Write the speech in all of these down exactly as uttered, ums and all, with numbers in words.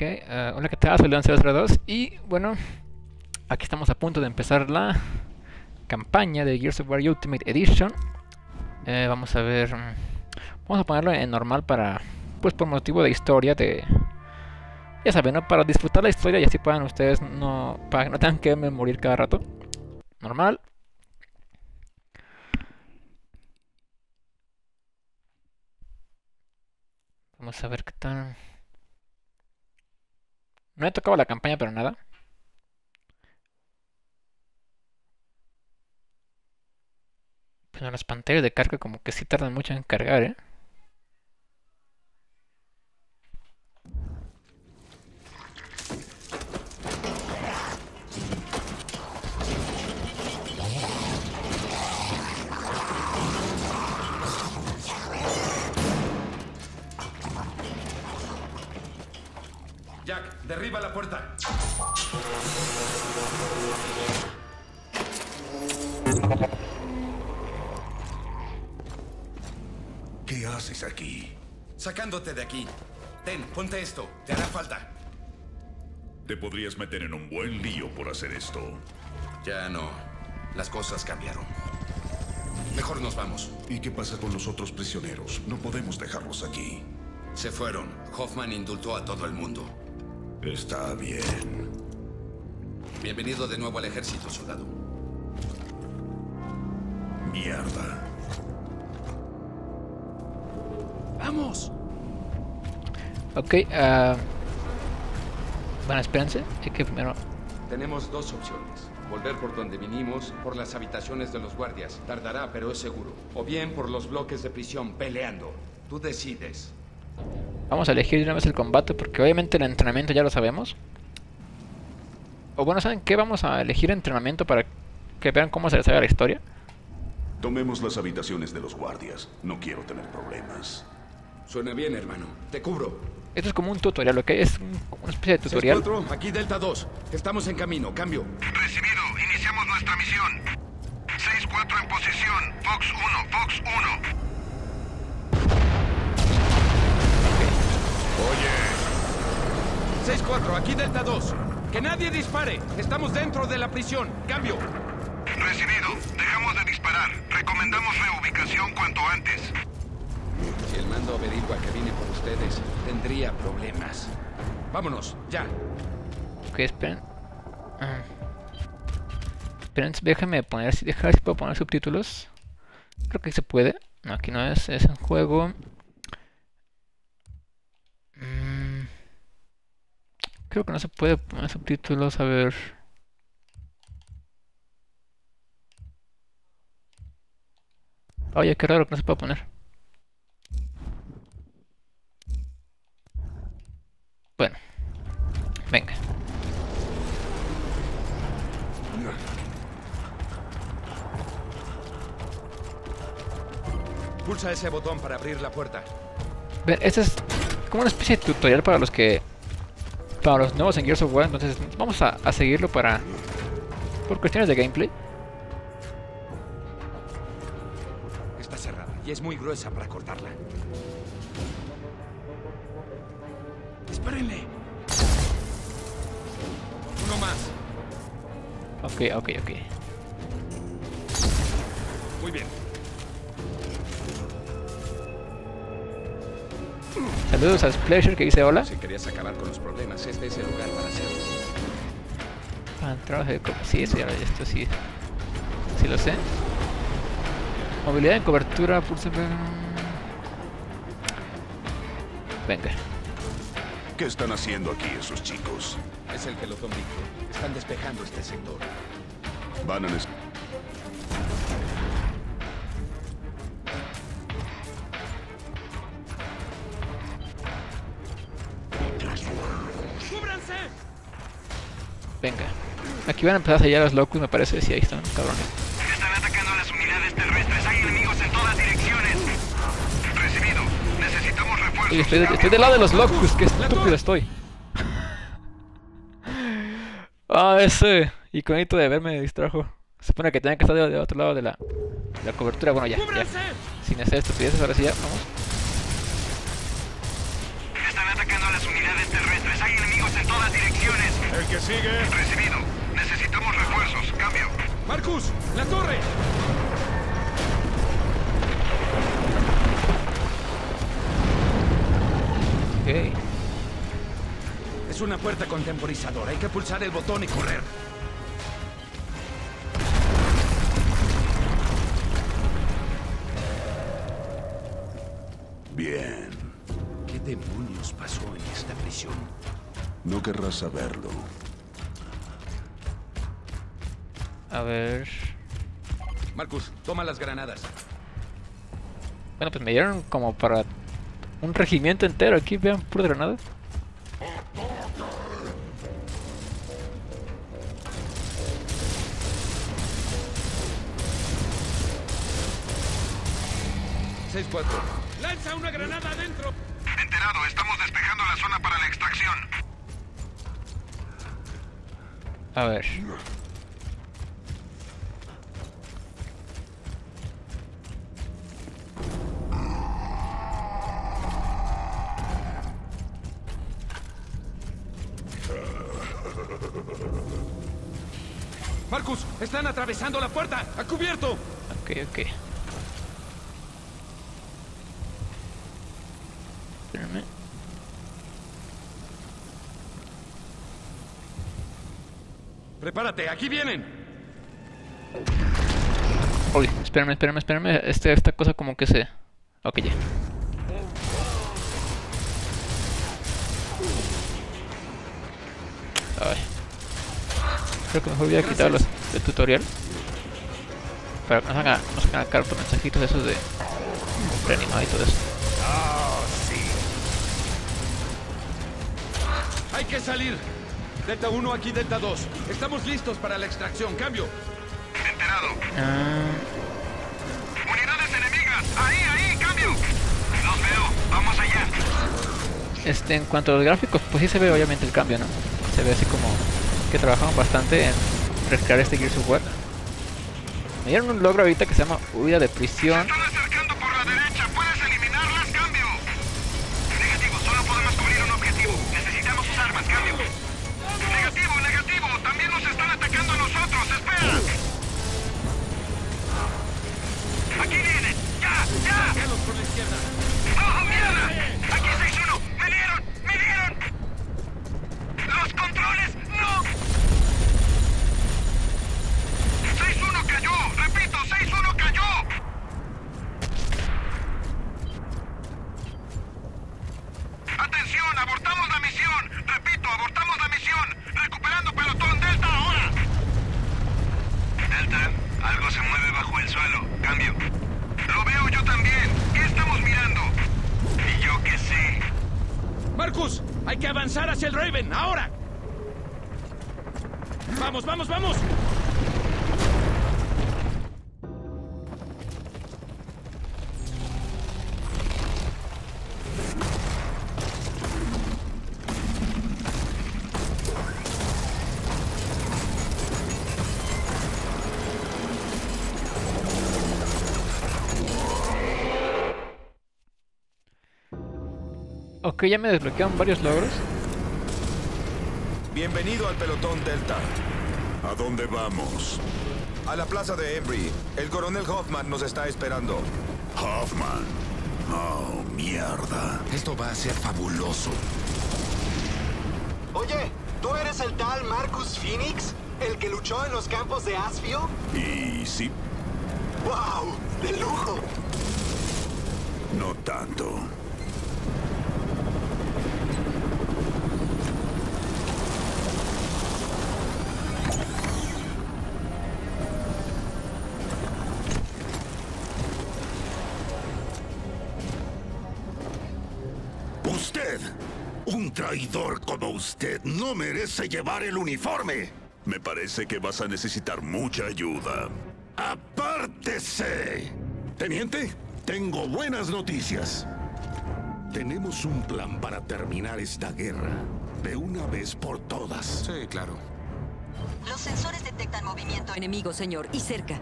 Ok, uh, hola, ¿qué tal? Soy León cero cero dos y bueno, aquí estamos a punto de empezar la campaña de Gears of War Ultimate Edition. Eh, vamos a ver, vamos a ponerlo en normal para, pues por motivo de historia, de, ya saben, ¿no? Para disfrutar la historia y así puedan ustedes, no, para que no tengan que morir cada rato. Normal. Vamos a ver qué tal. No he tocado la campaña, pero nada. Pero las pantallas de carga como que sí tardan mucho en cargar, ¿eh? Jack, derriba la puerta. ¿Qué haces aquí? Sacándote de aquí. Ten, ponte esto. Te hará falta. Te podrías meter en un buen lío por hacer esto. Ya no. Las cosas cambiaron. Mejor nos vamos. ¿Y qué pasa con los otros prisioneros? No podemos dejarlos aquí. Se fueron. Hoffman indultó a todo el mundo. Está bien. Bienvenido de nuevo al ejército, soldado. Mierda. ¡Vamos! Ok, uh... bueno, espérense, hay que primero... Tenemos dos opciones. Volver por donde vinimos, por las habitaciones de los guardias. Tardará, pero es seguro. O bien por los bloques de prisión, peleando. Tú decides. Vamos a elegir de una vez el combate, porque obviamente el entrenamiento ya lo sabemos. O bueno, ¿saben qué? Vamos a elegir entrenamiento para que vean cómo se les haga la historia. Tomemos las habitaciones de los guardias. No quiero tener problemas. Suena bien, hermano. Te cubro. Esto es como un tutorial, ¿ok? Es un- una especie de tutorial. seis cuatro, aquí Delta dos. Estamos en camino. Cambio. Recibido. Iniciamos nuestra misión. seis cuatro en posición. Fox uno. Fox uno. seis cuatro, aquí Delta dos. Que nadie dispare. Estamos dentro de la prisión. Cambio. Recibido. Dejamos de disparar. Recomendamos reubicación cuanto antes. Si el mando averigua que vine por ustedes, tendría problemas. Vámonos, ya. Ok, esperen. Ah. Esperen, déjenme poner, si dejar si puedo poner subtítulos. Creo que se puede. No, aquí no es, es un juego. Mm. Creo que no se puede poner subtítulos, a ver. Oye, qué raro que no se puede poner. Bueno, venga. Pulsa ese botón para abrir la puerta. Ven, este es como una especie de tutorial para los que... Para los nuevos en Gears of War, entonces vamos a, a seguirlo para... Por cuestiones de gameplay. Está cerrada y es muy gruesa para cortarla. ¡Dispárenle! Uno más. Ok, ok, ok. Muy bien. Saludos a Splasher que dice hola. Si querías acabar con los problemas, este es el lugar para hacerlo. Ah, trabajo de co- sí, eso ya lo esto sí. Sí lo sé. Movilidad en cobertura, pulsa... Venga. ¿Qué están haciendo aquí esos chicos? Es el pelotón Víctor. Están despejando este sector. Van a nes- ¡Cúbranse! Venga. Aquí van a empezar a sellar los locus, me parece. Sí, ahí están, cabrones. Están atacando a las unidades terrestres. Hay enemigos en todas direcciones. Recibido. Necesitamos refuerzos. Oye, estoy, de- estoy del lado de los locus, qué estúpido estoy. Ah, ese iconito de ver me distrajo. Se supone que tenía que estar de, de otro lado de la, de la cobertura. Bueno, ya, ya. Sin hacer estupideces, ahora sí ya, vamos. Están atacando a las las unidades terrestres. Hay enemigos en todas direcciones. El que sigue. Recibido. Necesitamos refuerzos. Cambio. Marcus, la torre. Ok. Es una puerta contemporizadora. Hay que pulsar el botón y correr. Bien. ¿Qué demonios pasó en esta prisión? No querrás saberlo. A ver... Marcus, toma las granadas. Bueno, pues me dieron como para un regimiento entero aquí, vean, pura granada. seis cuatro. ¡Lanza una granada adentro! Enterado. Estamos despejando la zona para la extracción. A ver... Marcus, están atravesando la puerta. ¡A cubierto! Ok, ok. Espérame. Prepárate, aquí vienen. Uy, espérame, espérame, espérame. Este, esta cosa como que se... Ok, ya. Ay. Creo que mejor voy a quitar los del tutorial. Para que nos hagan, nos hagan cargar por mensajitos esos de reanimado y todo eso. Hay que salir. Delta uno, aquí Delta dos. Estamos listos para la extracción. Cambio. Enterado. Ah, Unidades enemigas. Ahí, ahí. Cambio. Los veo. Vamos allá. este, en cuanto a los gráficos, pues sí se ve obviamente el cambio, ¿no? Se ve así como que trabajaron bastante en recrear este Gears of War. Me dieron un logro ahorita que se llama huida de prisión. Están acercando por la derecha. ¿Puedes eliminarlas? Cambio. Negativo. Solo podemos cubrir un objetivo. Necesitamos sus armas. Cambio. Negativo, negativo. También nos están atacando a nosotros. Espera. Aquí vienen. Ya, ya. Carlos por la izquierda. ¡Oh, mierda! Aquí seis uno. ¡Me dieron! ¡Me dieron! ¡Los controles! ¡No! seis uno cayó. Repito, seis uno cayó. Atención, abortamos la misión. Repito, abortamos la misión. Recuperando pelotón Delta ahora. Delta, algo se mueve bajo el suelo. Cambio. Lo veo yo también. ¿Qué estamos mirando? Y yo qué sé. Marcus, hay que avanzar hacia el Raven. ¡Ahora! ¡Vamos, vamos, vamos! Ok, ya me desbloquearon varios logros. Bienvenido al pelotón Delta. ¿A dónde vamos? A la plaza de Embry. El coronel Hoffman nos está esperando. Hoffman. Oh, mierda. Esto va a ser fabuloso. Oye, ¿tú eres el tal Marcus Phoenix? ¿El que luchó en los campos de Asfio? Y sí, ¡Wow! ¡De lujo! no tanto. Usted, un traidor como usted, no merece llevar el uniforme. Me parece que vas a necesitar mucha ayuda. ¡Apártese! Teniente, tengo buenas noticias. Tenemos un plan para terminar esta guerra de una vez por todas. Sí, claro. Los sensores detectan movimiento enemigo, señor, y cerca.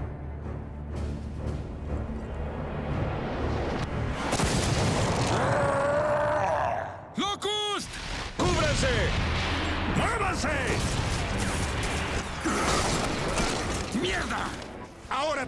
¡Locust!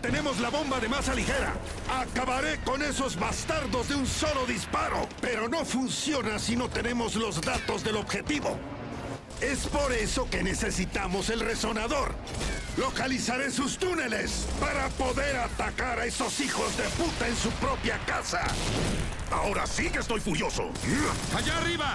tenemos la bomba de masa ligera. Acabaré con esos bastardos de un solo disparo. Pero no funciona si no tenemos los datos del objetivo. Es por eso que necesitamos el resonador. Localizaré sus túneles para poder atacar a esos hijos de puta en su propia casa. Ahora sí que estoy furioso. ¡Allá arriba!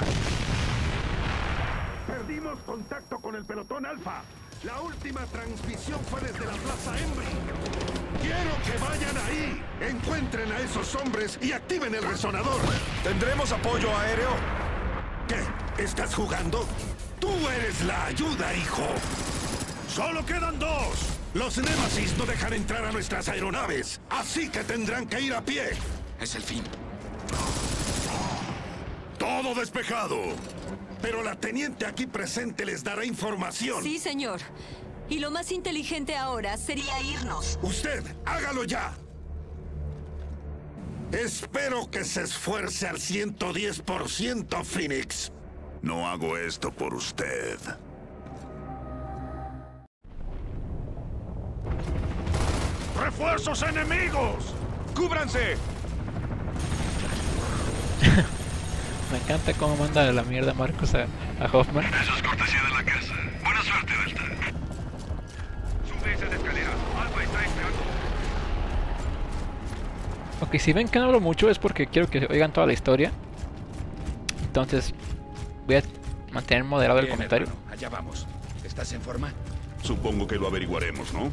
Perdimos contacto con el pelotón Alfa. La última transmisión fue desde la Plaza Embry. Quiero que vayan ahí, encuentren a esos hombres y activen el resonador. ¿Tendremos apoyo aéreo? ¿Qué? ¿Estás jugando? Tú eres la ayuda, hijo. ¡Solo quedan dos! Los Némesis no dejan entrar a nuestras aeronaves, así que tendrán que ir a pie. Es el fin. Todo despejado. Pero la teniente aquí presente les dará información. Sí, señor. Y lo más inteligente ahora sería irnos. Usted, hágalo ya. Espero que se esfuerce al ciento diez por ciento, Phoenix. No hago esto por usted. ¡Refuerzos enemigos! ¡Cúbranse! Me encanta cómo manda la mierda Marcus a, a Hoffman. Eso es cortesía de la casa. Buena suerte, Delta. Sube esa escalera. Alfa está esperando. Ok, si ven que no hablo mucho es porque quiero que oigan toda la historia. Entonces voy a mantener moderado el Bien, comentario. hermano, allá vamos. ¿Estás en forma? Supongo que lo averiguaremos, ¿no?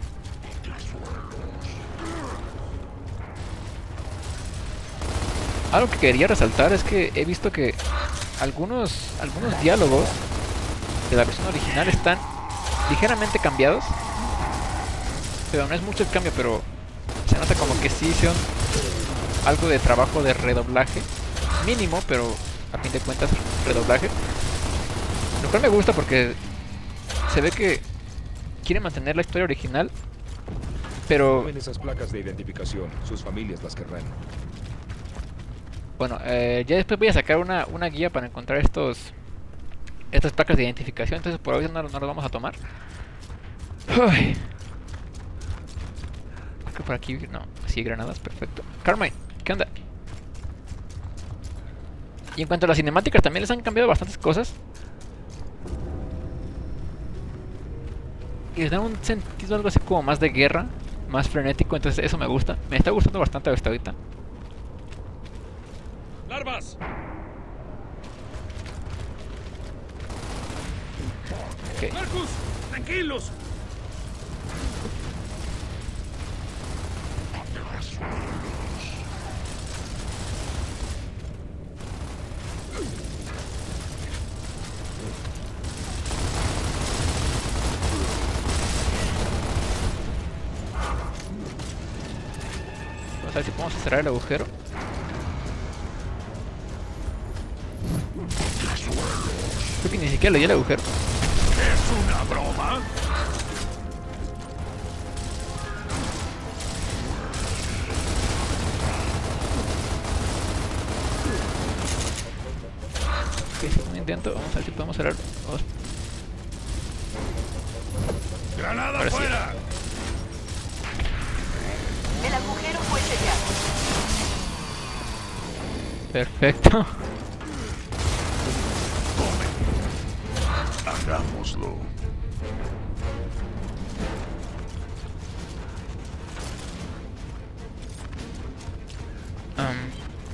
Algo que quería resaltar es que he visto que algunos, algunos diálogos de la versión original están ligeramente cambiados. Pero no es mucho el cambio, pero se nota como que sí hicieron algo de trabajo de redoblaje. Mínimo, pero a fin de cuentas redoblaje. Lo cual me gusta porque se ve que quieren mantener la historia original, pero... Tomen esas placas de identificación, sus familias las querrán. Bueno, eh, ya después voy a sacar una, una guía para encontrar estos estas placas de identificación, entonces por hoy no, no las vamos a tomar. Uy. Creo que por aquí, no, sí, granadas, perfecto. Carmine, ¿qué onda? Y en cuanto a las cinemáticas también les han cambiado bastantes cosas. Y les dan un sentido algo así como más de guerra, más frenético, entonces eso me gusta. Me está gustando bastante hasta ahorita. ¡Larvas! Okay. ¡Marcus! ¡Tranquilos! Vamos a ver si podemos cerrar el agujero. Creo que ni siquiera le di el agujero. ¿Es una broma? Ok, segundo intento. Vamos a ver si podemos cerrar. Vamos. ¡Granada Ahora sí. fuera! El agujero fue sellado. Perfecto. Hagámoslo. Um,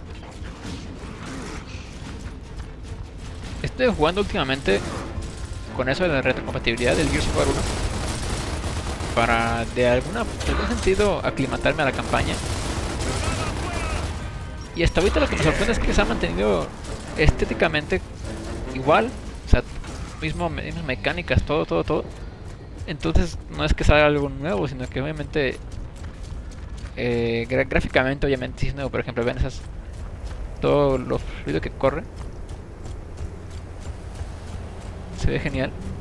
estoy jugando últimamente con eso de la retrocompatibilidad del Gears of War uno para de alguna de algún sentido aclimatarme a la campaña. Y hasta ahorita lo que me sorprende es que se ha mantenido estéticamente igual, o sea, mismo, mismas mecánicas, todo, todo, todo. Entonces no es que salga algo nuevo, sino que obviamente eh, gra gráficamente obviamente sí es nuevo. Por ejemplo, ven esas, todo lo fluido que corre, se ve genial.